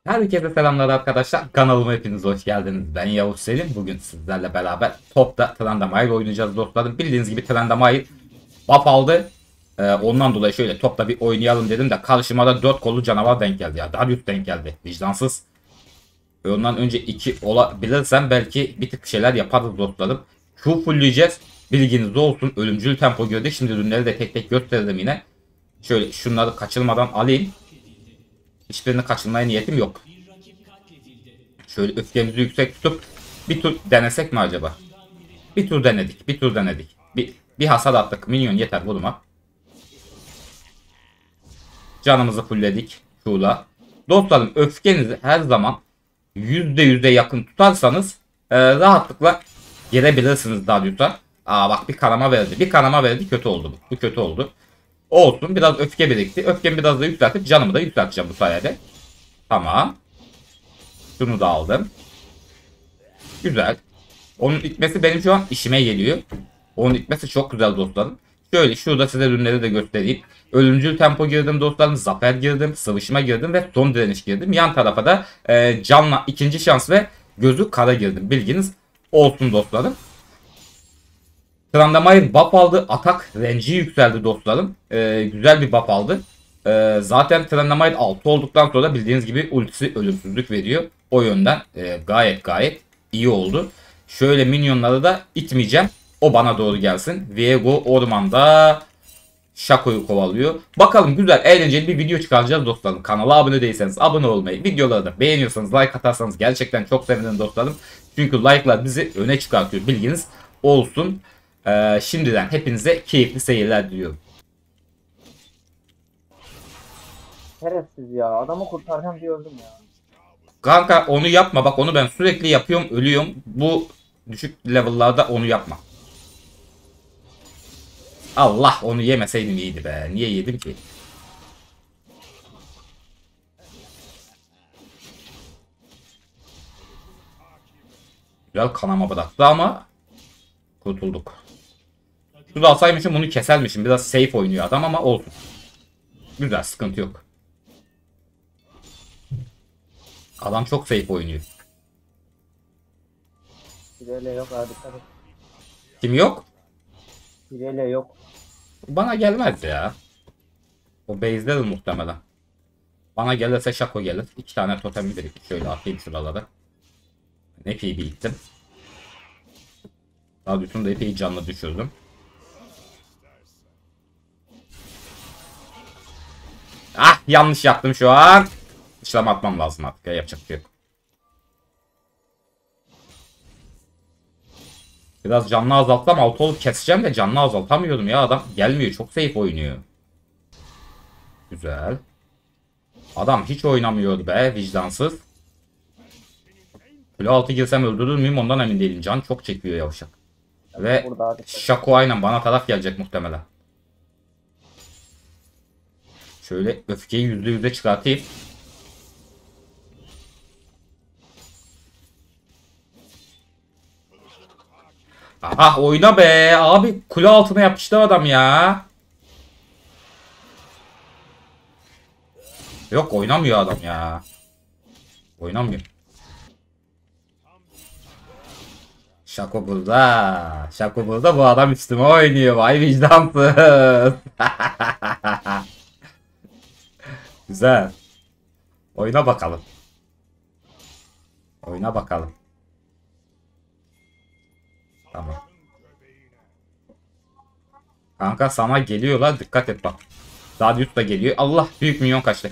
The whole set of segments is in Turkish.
Herkese selamlar arkadaşlar. Kanalıma hepiniz hoş geldiniz. Ben Yavuz Selim. Bugün sizlerle beraber topta Tryndamere oynayacağız dostlarım. Bildiğiniz gibi Tryndamere buff aldı. Ondan dolayı şöyle topta bir oynayalım dedim de karşıma da 4 kollu canavar denk geldi ya. Darius denk geldi. Vicdansız. Ondan önce 2 olabilirsem belki bir tık bir şeyler yaparız dostlarım. Q fullleyeceğiz. Bilginiz olsun. Ölümcül tempo gördük. Şimdi ürünleri de tek tek gösterdim yine. Şöyle şunları kaçırmadan alayım. Hiçbirini kaçırmaya niyetim yok. Şöyle öfkemizi yüksek tutup bir tur denesek mi acaba? Bir tur denedik. Bir tur denedik. Bir hasar attık. Minyon yeter vurma. Canımızı fullledik. Şula. Dostlarım öfkenizi her zaman %100'e yakın tutarsanız rahatlıkla girebilirsiniz Darius'a. Aa bak bir kanama verdi. Bir kanama verdi kötü oldu bu. Bu kötü oldu. Olsun biraz öfke birikti. Öfkemi biraz da yükseltip canımı da yükselteceğim bu sayede. Tamam. Şunu da aldım. Güzel. Onun itmesi benim şu an işime geliyor. Onun itmesi çok güzel dostlarım. Şöyle şurada size ürünleri de göstereyim. Ölümcül tempo girdim dostlarım. Zafer girdim. Sıvışma girdim ve son direniş girdim. Yan tarafa da canla ikinci şans ve gözü kara girdim. Bilginiz olsun dostlarım. Tryndamere buff aldı. Atak range'i yükseldi dostlarım. Güzel bir buff aldı. Zaten Tryndamere 6 olduktan sonra bildiğiniz gibi ultisi ölümsüzlük veriyor. O yönden gayet iyi oldu. Şöyle minyonları da itmeyeceğim. O bana doğru gelsin. Viego ormanda Shaco'yu kovalıyor. Bakalım güzel eğlenceli bir video çıkaracağız dostlarım. Kanala abone değilseniz abone olmayı, videoları da beğeniyorsanız like atarsanız gerçekten çok sevinirim dostlarım. Çünkü like'lar bizi öne çıkartıyor bilginiz olsun. Şimdiden hepinize keyifli seyirler diliyorum. Şerefsiz ya. Adamı kurtaracağım diye öldüm ya. Kanka onu yapma bak onu ben sürekli yapıyorum ölüyorum. Bu düşük level'larda onu yapma. Allah onu yemeseydim iyiydi be. Niye yedim ki? Güzel kanama bıraktı ama kurtulduk. Şurada alsaymışım bunu kesermişim. Biraz safe oynuyor adam ama olsun. Güzel sıkıntı yok. Adam çok safe oynuyor. Pirele yok abi dikkat et. Kim yok? Pirele yok. Bana gelmez ya. O base'de de muhtemelen. Bana gelirse Shaco gelir. 2 tane totem de şöyle atayım şuralara. Epey bir ittim. Daha bütün de epey canlı düşürdüm. Ah yanlış yaptım şu an. İşlem atmam lazım artık ya yapacak bir şey yok. Biraz canlı azaltsam altı olup keseceğim de canlı azaltamıyorum ya adam gelmiyor çok safe oynuyor. Güzel. Adam hiç oynamıyor be vicdansız. Kule altı girsem öldürür müyüm ondan emin değilim. Can çok çekiyor yavşak. Ve Burada dikkat et. Shaco aynen bana taraf gelecek muhtemelen. Şöyle öfkeyi %100'e çıkartayım. Aha oyna be abi kule altına yapıştı adam ya. Yok oynamıyor adam ya. Oynamıyor. Şako burada. Şako burada bu adam üstüme oynuyor. Vay vicdansız. Güzel. Oyna bakalım. Oyna bakalım. Tamam. Kanka sana geliyorlar dikkat et bak. Darius da geliyor. Allah büyük minyon kaçtı.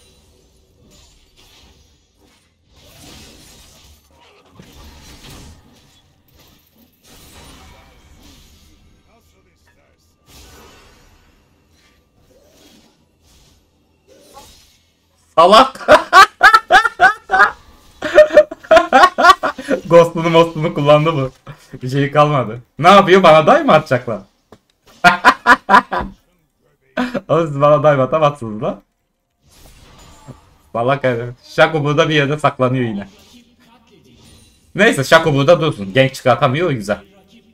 Salak. Ghost'unu kullandı bu. Bir şey kalmadı. Ne yapıyor? Bana day mı atacaklar? Ama siz bana dive atamazsınız lan. Salak herif. Shaco burada bir yerde saklanıyor yine. Neyse Shaco burada dursun. Gank çıkartamıyor o güzel.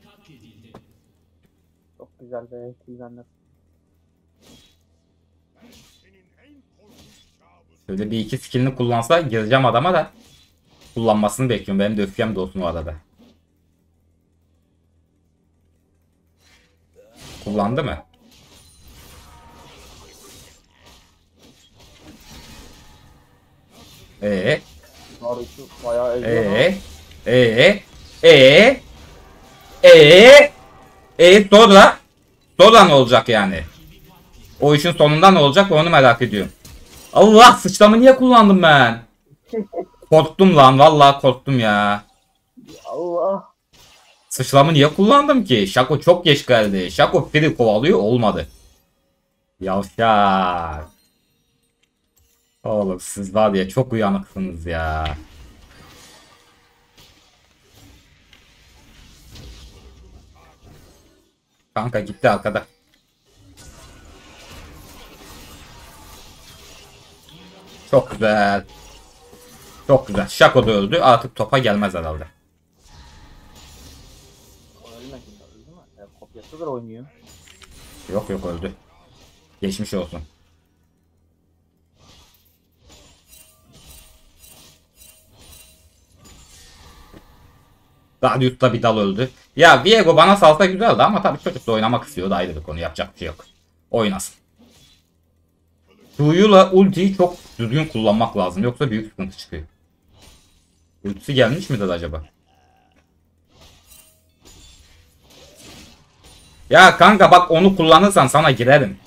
Çok güzel be. Sizden de. Şöyle bir iki skillini kullansa gireceğim adama da. Kullanmasını bekliyorum. Benim de öfkem de olsun o arada. Kullandı mı? Eee? Naruto bayağı eziyor lan. Eee? Eee? Eee? Eee? Sonra? Sonra ne olacak yani? O işin sonunda ne olacak onu merak ediyorum. Allah, sıçramı niye kullandım ben? Korktum lan, vallahi korktum ya. Allah. Sıçramı niye kullandım ki? Şako çok geç geldi. Şako free kovalıyor, olmadı. Yavşak. Oğlum siz var ya, çok uyanıksınız ya. Kanka gitti arkada. Çok güzel. Çok güzel. Şako da öldü. Artık topa gelmez herhalde. Ölme şimdi, öldü mü? Kopyasıdır oynuyor. Yok yok, öldü. Geçmiş olsun. Darius'ta bir dal öldü. Ya Viego bana salsa güzeldi ama tabii çocuk da oynamak istiyordu, ayrı bir konu, yapacak bir şey yok. Oynasın. Q'yla ultiyi çok düzgün kullanmak lazım, yoksa büyük sıkıntı çıkıyor. Ultisi gelmiş midir acaba? Ya kanka bak, onu kullanırsan sana girerim.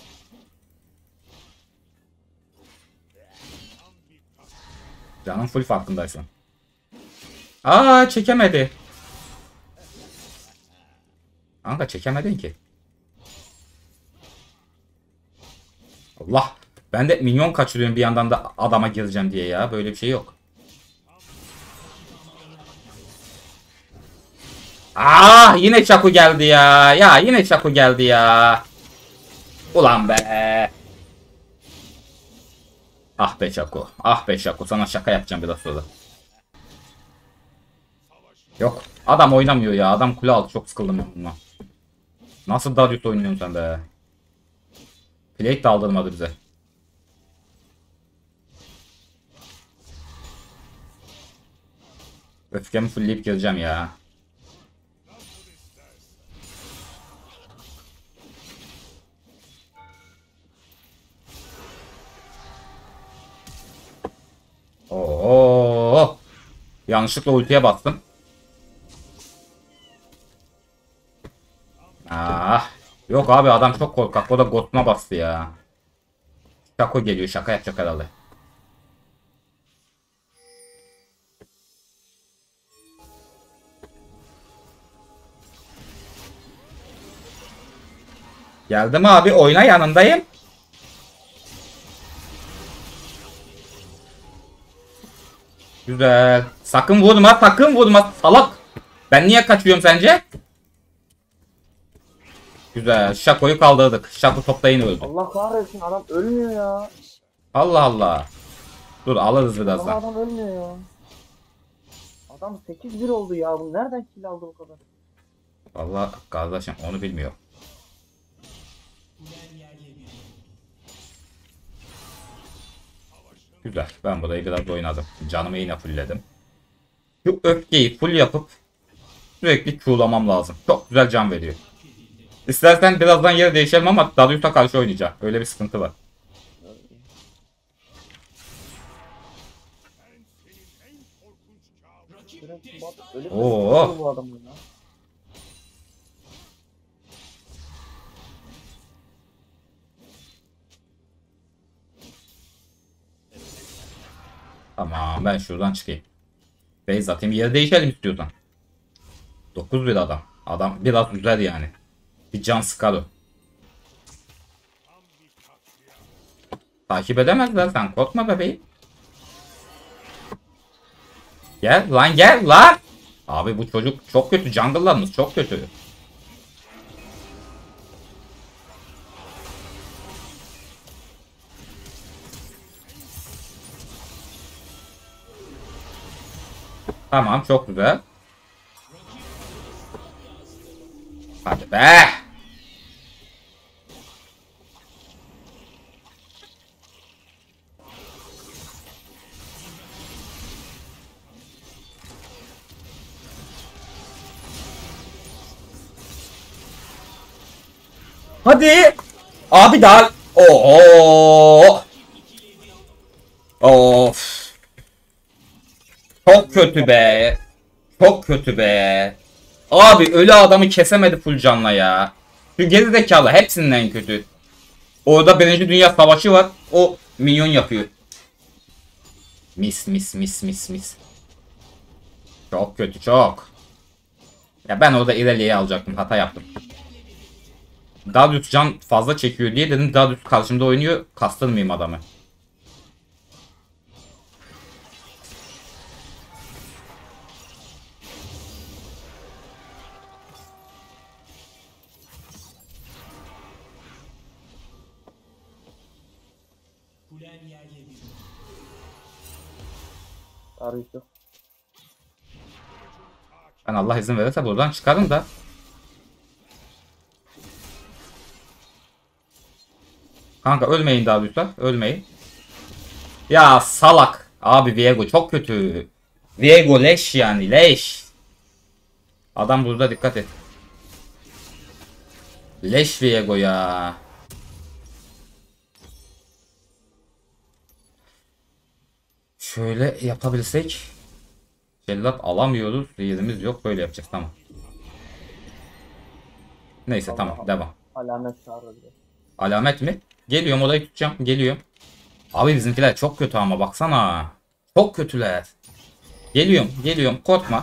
Canım full farkındaysan. Aa, çekemedi. Kanka çekemedin ki. Allah. Ben de minyon kaçırıyorum bir yandan da adama gireceğim diye ya. Böyle bir şey yok. Ah, yine Çaku geldi ya. Ya yine Çaku geldi ya. Ulan be. Ah be Çaku. Ah be Çaku. Sana şaka yapacağım biraz sonra. Yok. Adam oynamıyor ya. Adam kule aldı. Çok sıkıldım ben bundan. Nasıl Darius oynuyorsun sen be? Plate de aldırmadı bize. Öfkemi fullleyip geleceğim ya. Oo. Yanlışlıkla ultiye bastım. Ah. Yok abi, adam çok korkak. O da Ghost'una bastı ya. Şako geliyor. Şaka yapacak herhalde. Geldim abi. Oyna, yanındayım. Güzel. Sakın vurma. Sakın vurma. Salak. Ben niye kaçıyorum sence? Güzel. Şako'yu kaldırdık. Şako topta yine öldü. Allah kahretsin, adam ölmüyor ya. Allah Allah. Dur, alırız Allah, birazdan. adam ölmüyor ya. Adam 8-1 oldu ya. Bu nereden kill aldı bu kadar? Vallahi kardeşim, onu bilmiyor. Güzel. Ben burayı biraz oynadım. Canımı yine fullledim. Şu öfkeyi full yapıp sürekli Q'lamam lazım. Çok güzel can veriyor. İstersen birazdan yer değişelim ama Darius'a karşı oynayacağım. Öyle bir sıkıntı var. Ölüp Oo. bu adamı ya. Tamam, ben şuradan çıkayım. Base atayım, yer değişelim istiyorsan. 9 bir adam. Adam biraz güzel yani. Bir can sıkar o. Takip edemezler, sen korkma bebeğim. Gel lan, gel lan. Abi bu çocuk çok kötü. Jungle'larımız çok kötü. Tamam, çok güzel. Hadi be. Hadi. Abi daha. Oo. Of. Çok kötü be. Çok kötü be. Abi ölü adamı kesemedi full canla ya. Şu geri zekalı hepsinden en kötü. Orada Birinci Dünya Savaşı var. O minyon yapıyor. Mis mis mis mis mis. Çok kötü çok. Ya ben orada ileriye alacaktım. Hata yaptım. Darius can fazla çekiyor diye dedim Darius karşımda oynuyor. Kastırmayayım adamı. Arayüzü. Ben Allah izin verirse buradan çıkarım da. Kanka ölmeyin Darius'lar. Ölmeyin. Ya salak. Abi Viego çok kötü. Viego leş yani leş. Adam burada dikkat et. Leş Viego ya. Şöyle yapabilsek. Cellat alamıyoruz. Yerimiz yok. Böyle yapacağız. Tamam. Neyse tamam. Devam. Alamet çağırabilir. Alamet mi? Geliyorum odayı tutacağım. Geliyorum. Abi bizimkiler çok kötü ama baksana. Çok kötüler. Geliyorum. Geliyorum. Korkma.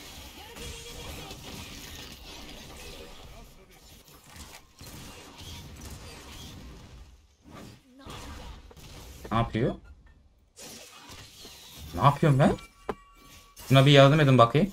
Ne yapıyor? Ne yapıyorum ben? Şuna bir yardım edin bakayım.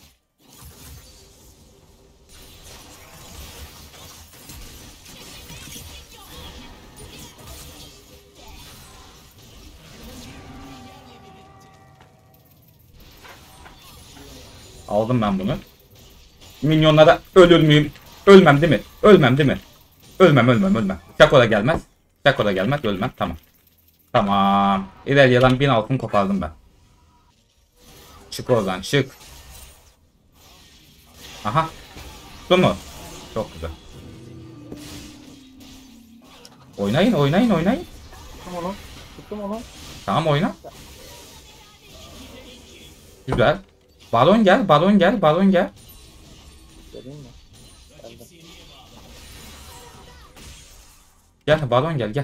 Aldım ben bunu. Minyonlara ölür müyüm? Ölmem değil mi? Ölmem değil mi? Ölmem. Şako da gelmez. Şako da gelmez. Ölmem. Tamam. Tamam. İleriyeden 1000 altın kopardım ben. Çık oradan çık. Aha. Tuttu mu? Çok güzel. Oynayın. Tuttum onu. Tuttum onu. Tamam oyna. Güzel. Baron gel. Geleyim mi? Geldim. Gel baron gel.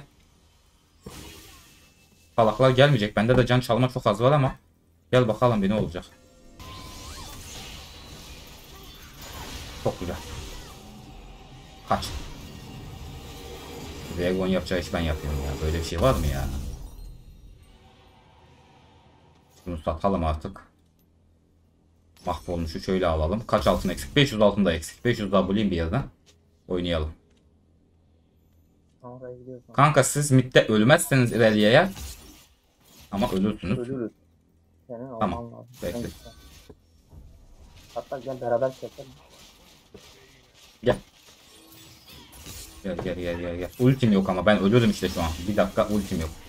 Salaklar gelmeyecek. Bende de can çalma çok az var ama. Gel bakalım bir ne olacak. Çok güzel. Kaç. Dragon yapacağı iş ben yapıyorum ya. Böyle bir şey var mı ya? Bunu satalım artık. Mahvolmuşu şöyle alalım. Kaç altın eksik? 500 altın da eksik. 500 daha bulayım bir yerden. Oynayalım. Oraya gidiyorsun. Kanka siz midde ölmezseniz ileriye. Ama ölürsünüz. Ölürüz. Senin Tamam, olman lazım. bekle. Neyse. Hatta gel beraber keselim. Gel. Gel. Ultim yok ama ben ölürüm işte şu an. Bir dakika ultim yok.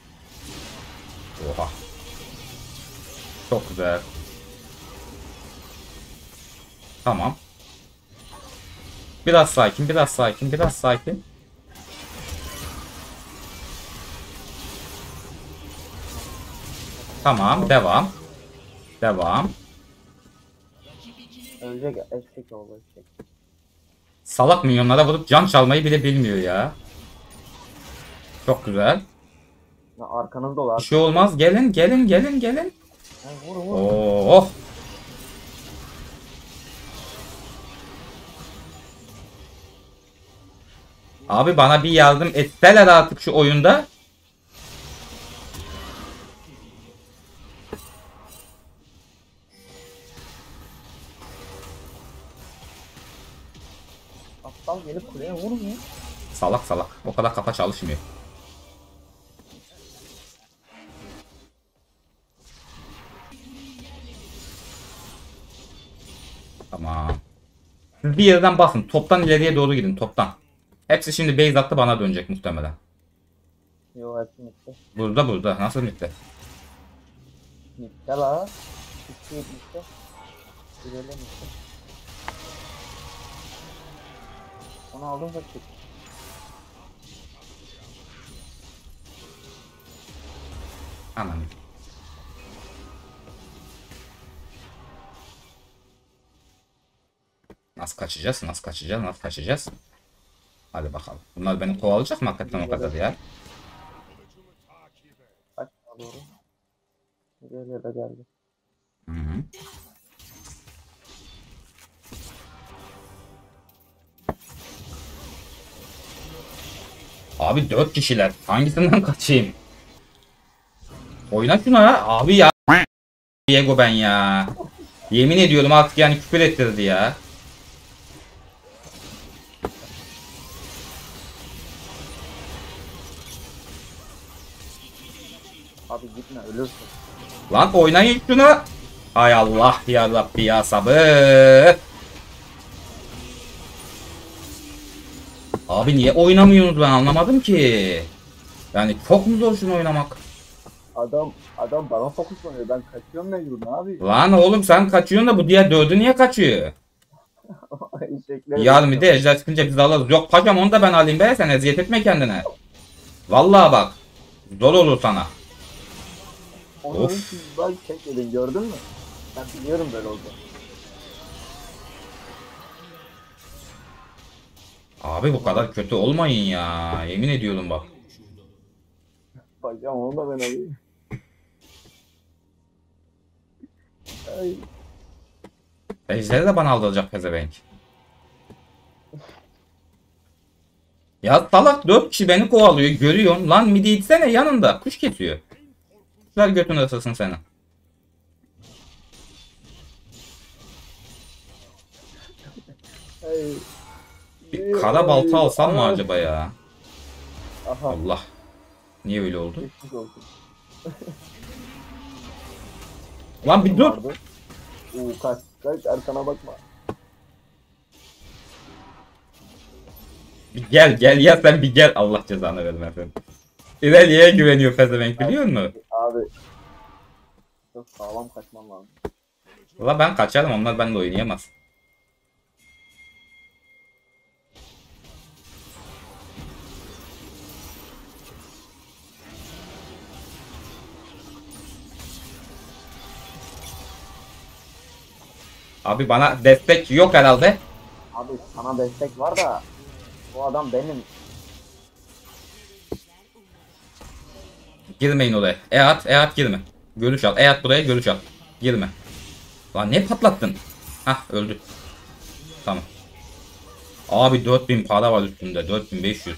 Oha. Çok güzel. Tamam. Biraz sakin. Tamam, devam. Ölecek eşek oldu eşek. Salak minyonlara vurup can çalmayı bile bilmiyor ya. Çok güzel. Ya arkanızda ol. Bir şey olmaz. Gelin. Yani vur. Oh. Abi bana bir yardım etseler artık şu oyunda. Aptal gelip kuleye vurmuyor. Salak. O kadar kafa çalışmıyor. Tamam. Siz bir yerden basın. Toptan ileriye doğru gidin. Toptan. Hepsi şimdi base attı bana dönecek muhtemelen. Yo hepsi mitte. Burada. Nasıl bitti? Mitte la. Mitte. İlerle mitte. Onu aldım da çık. Anam. Nasıl kaçacağız? Nasıl kaçacağız? Nasıl kaçacağız? Hadi bakalım. Bunlar beni kovalayacak mı hakikaten o kadar ya? Kaç doğru. Buraya da geldi. Hı hı. Abi 4 kişiler. Hangisinden kaçayım? Oyna şuna ya. Abi ya. Diego ben ya. Yemin ediyorum artık yani küfür ettirdi ya. Abi gitme ölürsün. Lan oynayın şunu. Hay Allah ya Rabbi ya sabır. Abi niye oynamıyorsunuz ben anlamadım ki. Yani çok mu zor şunu oynamak? Adam bana fokuslanıyor. Ben kaçıyorum mecbur abi. Lan oğlum sen kaçıyorsun da bu diğer dördü niye kaçıyor? Yarın bir de ejder çıkınca biz alırız. Yok paşam onu da ben alayım be sen eziyet etme kendine. Vallahi bak. Zor olur sana. Onun Of. için bak tek edin gördün mü? Ben biliyorum böyle oldu. Abi bu kadar kötü olmayın ya. Yemin ediyorum bak. Bakacağım onu da ben alayım. Ay. Ejderi de bana aldıracak pezevenk. Ya salak 4 kişi beni kovalıyor görüyorsun. Lan midi itsene yanında. Kuş kesiyor. Ver götün ısırsın seni. Ay. Bir kara balta alsam mı Ay. acaba ya? Aha. Allah. Niye öyle oldu? Geçmiş olsun. Lan bir dur. Vardı. Kaç arkana bakma. Bir gel ya sen bir gel. Allah cezanı vermesin. İleriye güveniyor pezevenk biliyor musun? Abi. Çok sağlam kaçman lazım. Valla ben kaçarım onlar benimle oynayamaz. Abi bana destek yok herhalde. Abi sana destek var da bu adam benim. Girmeyin oraya. E at girme. Görüş al. E at buraya görüş al. Girme. Lan ne patlattın? Hah öldü. Tamam. Abi 4000 para var üstünde. 4500.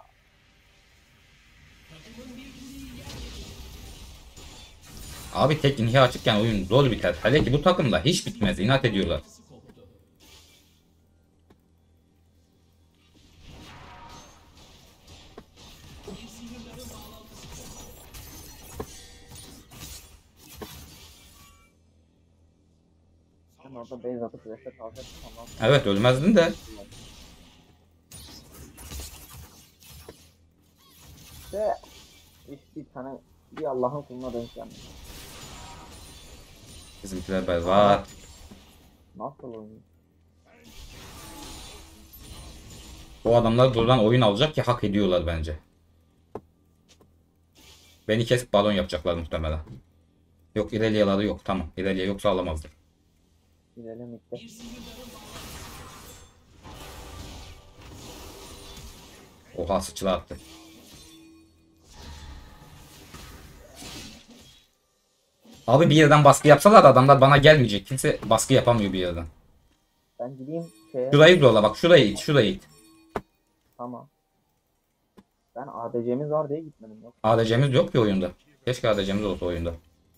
Abi tek inhi açıkken oyun zor biter. Hele ki bu takımda hiç bitmez. İnat ediyorlar. Sen orada base atıp reset alacaksın ondan sonra. Evet ölmezdin de. İşte bir tane bir Allah'ın kuluna denk gelmiş. Bizimkiler berbat. Nasıl oynuyor? Bu adamlar buradan oyun alacak ki hak ediyorlar bence. Beni kesip balon yapacaklar muhtemelen. Yok İrelia'ları yok. Tamam. İrelia yoksa alamazlar. Gidelim işte. Oha sıçra attı. Abi bir yerden baskı yapsalar adamlar bana gelmeyecek. Kimse baskı yapamıyor bir yerden. Ben gideyim şeye. Şurayı zorla bak. Şurayı it. Şurayı it. Tamam. Ben ADC'miz var diye gitmedim yok. ADC'miz yok ki oyunda. Keşke ADC'miz olsa oyunda.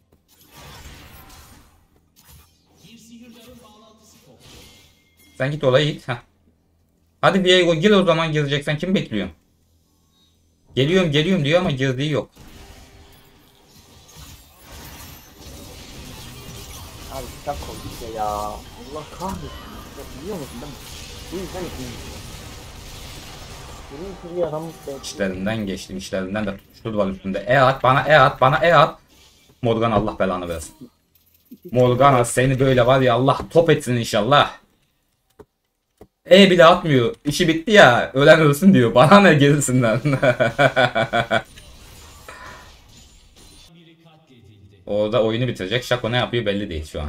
Sen git oraya it. Heh. Hadi Viego gir o zaman gireceksen kim bekliyor? Geliyorum diyor ama girdiği yok. Abi kitap koyduk ya. Allah kahretsin. Ya biliyor musun ben bu yüzden ikinciyim. Bir adam İşlerinden geçtim. İşlerinden de tutuştur var üstünde. Bana E at. Morgan Allah belanı versin. Morgana seni böyle var ya Allah top etsin inşallah. Bile atmıyor. İşi bitti ya. Ölen ölsün diyor. Bana ne gerisinden. Orada oyunu bitirecek. Şako ne yapıyor belli değil şu an.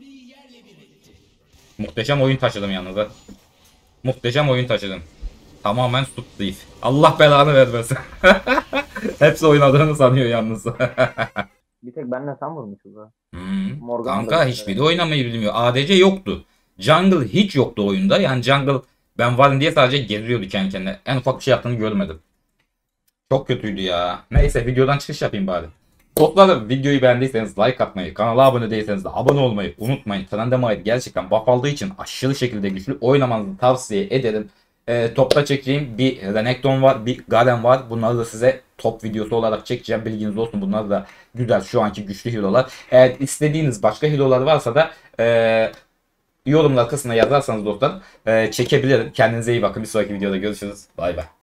Muhteşem oyun taşıdım yalnız. Muhteşem oyun taşıdım. Tamamen Stutleaf. Allah belanı vermesin. Hepsi oynadığını sanıyor yalnız. Bir tek benle sen vurmuşuz ha. Morgana Kanka da hiçbiri oynamayı bilmiyor. ADC yoktu. Jungle hiç yoktu oyunda. Yani Jungle ben varım diye sadece geziyordu kendi kendine. En ufak bir şey yaptığını görmedim. Çok kötüydü ya. Neyse videodan çıkış yapayım bari. Dostlarım videoyu beğendiyseniz like atmayı, kanala abone değilseniz de abone olmayı unutmayın. Trendemite gerçekten buff aldığı için aşırı şekilde güçlü oynamanızı tavsiye ederim. Topta çekeceğim bir Renekton var, bir Garen var. Bunları da size top videosu olarak çekeceğim. Bilginiz olsun, bunlar da güzel şu anki güçlü hero'lar. Eğer istediğiniz başka hero'lar varsa da yorumlar kısmına yazarsanız dostlar çekebilirim. Kendinize iyi bakın. Bir sonraki videoda görüşürüz. Bay bay.